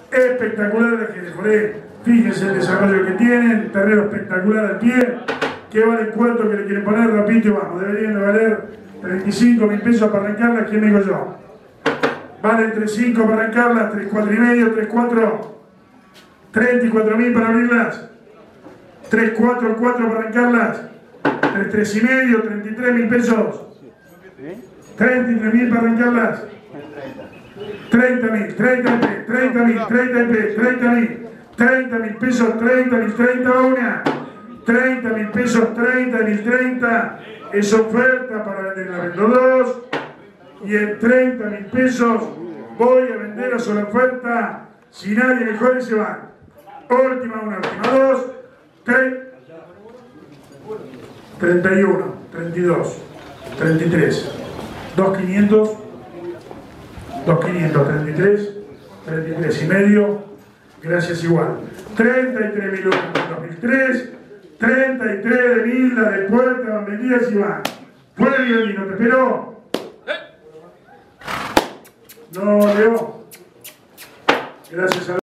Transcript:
espectacular de Jerez. Fíjense el desarrollo que tienen, terreno espectacular al pie. ¿Qué vale el cuarto que le quieren poner? Rapidito, vamos, deberían de valer 35.000 pesos para arrancarlas. ¿Quién me digo yo? Valen 3.5 para arrancarlas, 3.4 y medio, 3.4, 34.000 para abrirlas, 3.4, 4 para arrancarlas, 3.3 y medio, 33.000 pesos, 33.000 para arrancarlas, 30.000, 30.000, 30.000, 30.000, 30.000, 30.000 pesos, 30.000, 30 una, 30.000 pesos, 30.000, 30, es oferta para vender la vendo 2, y en 30.000 pesos voy a vender a sola oferta, si nadie mejor se van. Última, una última, 2, 3, 31, 32, 33, 2.500, 2.500, 33, 33 y medio, gracias igual. 33.000 2003, 33.000 la de puerta, van vendidas y van. Fue bien, no te esperó. No, Leo. Gracias a